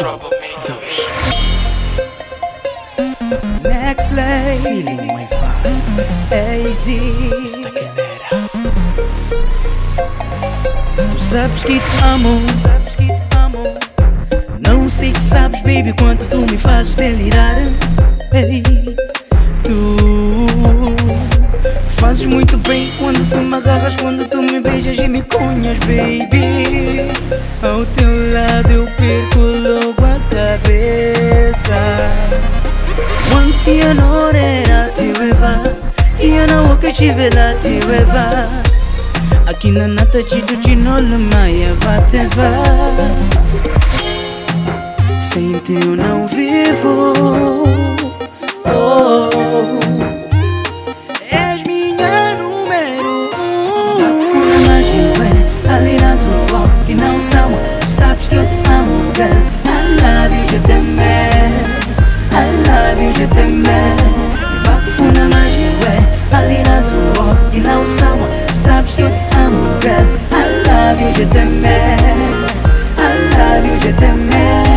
Nexley, feeling my vibes. AZ, Esta cadeira. tu sabes que te amo, Não sei se sabes, baby, quanto tu me fazes delirar. Ei, tu fazes muito bem quando tu me agarras, quando tu me beijas e me cunhas, baby. Ao teu lado eu perco logo a cabeça. One tia norera te leva, tia na oca te vela te leva. Aqui na nata chido chinolo maia vai te vai. Sem ti eu não vivo. Oh, és minha número Bafuna mas eu é ali na tua que não são. Tu sabes que eu te amo, girl. I love you, je t'aime. I love you, je t'aime. Bafuna mas eu é ali na tua que não são. Tu sabes que eu te amo, girl. I love you, je t'aime. I love you, je t'aime.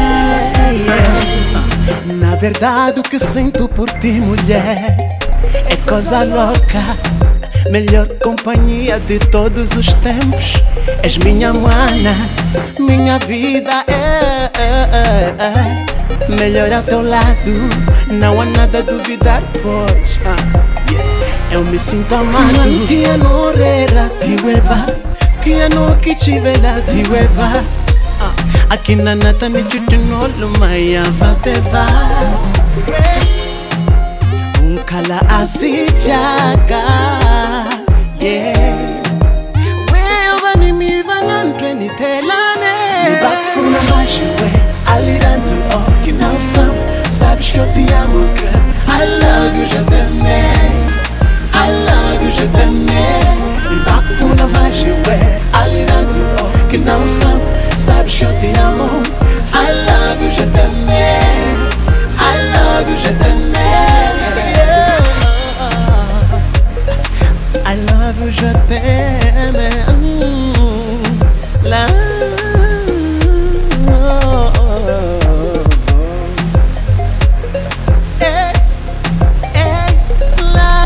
Na verdade o que sinto por ti, mulher, é coisa louca. Melhor companhia de todos os tempos. És minha mana, minha vida melhor ao teu lado, não há nada a duvidar, pois eu me sinto amado. Tia norera te leva, tia no que te vela te leva. Aqui na nata me chutinolo maia vateva. Kala asijaga, yeah. Wewe ni mivanantwe ni telane. Me bafuna majiwe, aliranzu oki na usam. Sabes que eu te amo, girl. I love you, je t'aime. I love you, je t'aime. Me bafuna majiwe, aliranzu oki na usam. Sabes que eu te amo. I love you, je t'aime. I love you, je t'aime. I love you, je t'aime. La la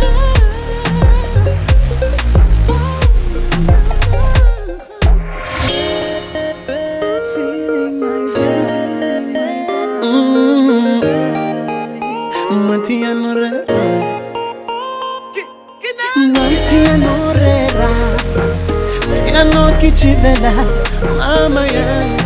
Feeling my vibe. Mantia norera, tia no que te vela, mama, yeah.